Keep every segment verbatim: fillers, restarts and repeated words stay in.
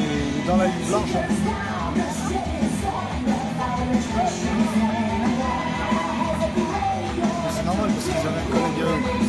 il est dans la ligne blanche. C'est normal parce qu'ils avaient un collègue.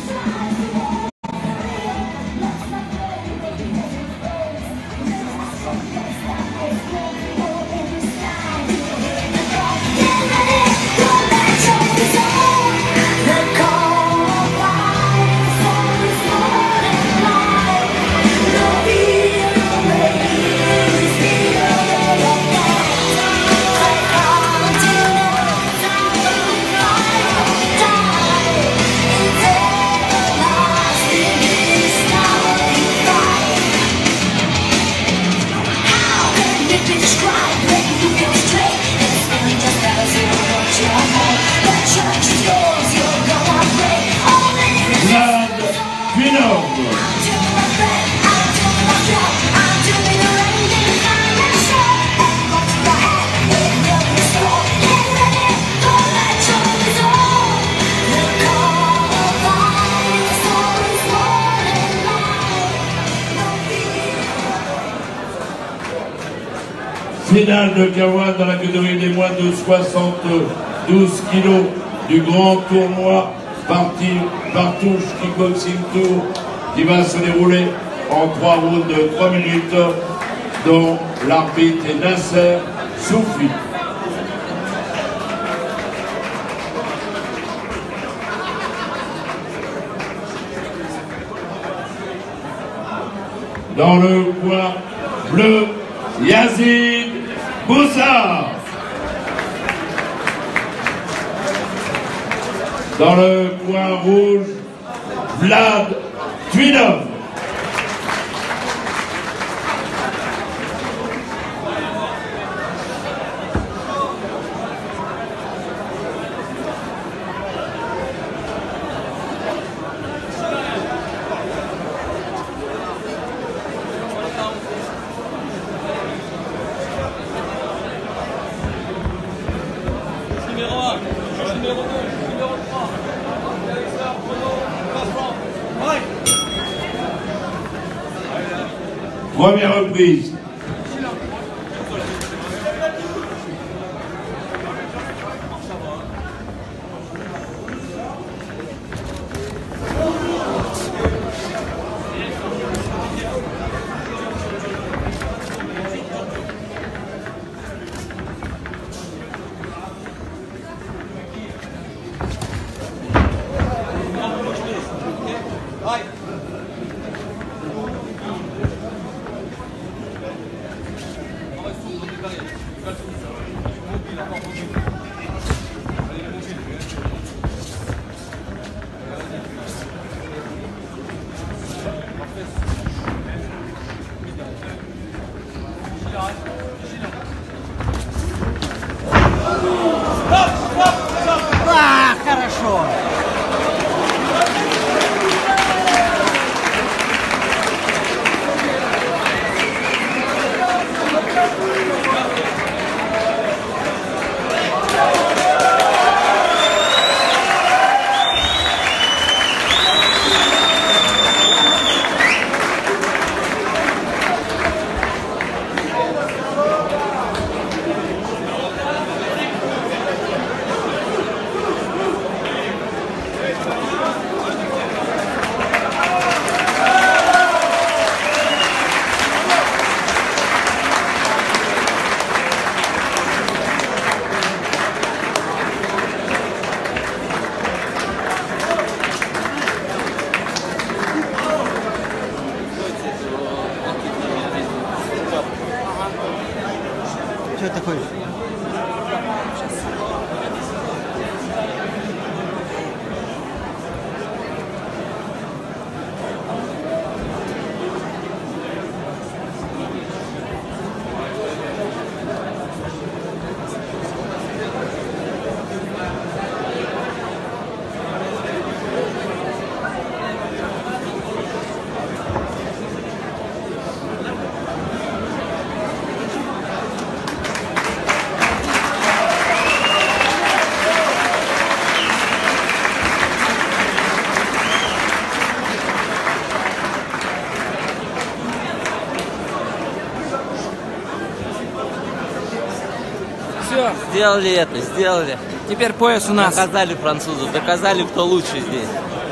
Finale de Kawan dans la catégorie des moins de soixante-douze kilos du grand tournoi parti Partouche Kickboxing Tour qui va se dérouler en trois rounds de trois minutes dont l'arbitre est Nasser Soufi. Dans le coin bleu, Yazid Boussa. Dans le coin rouge, Vlad Twinov. Première reprise. А, хорошо. Что это такое? Сделали это, сделали. Теперь пояс у нас. Доказали французов, доказали, кто лучше здесь.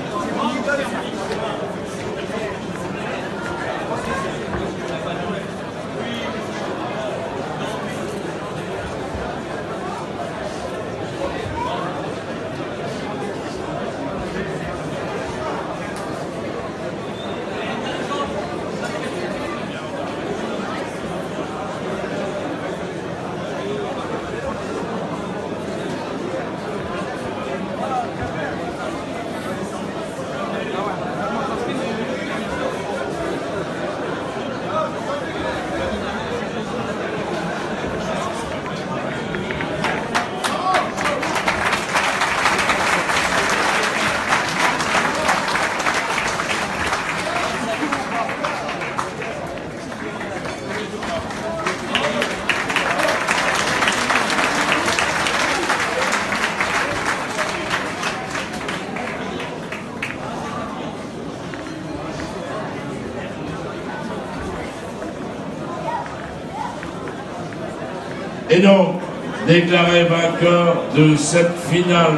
Et donc, déclaré vainqueur de cette finale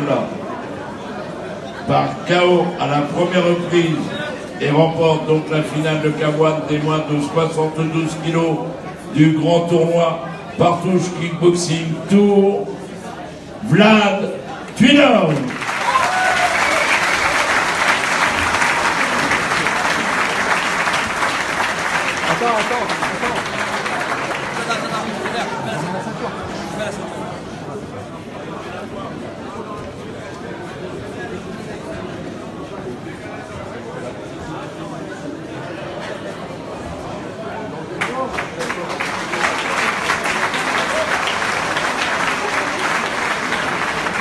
par K O à la première reprise et remporte donc la finale de K un des moins de soixante-douze kilos du grand tournoi Partouche Kickboxing Tour, Vlad Twinov. Attends, attends, attends.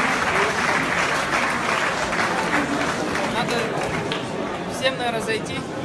Надо всем, наверное, зайти.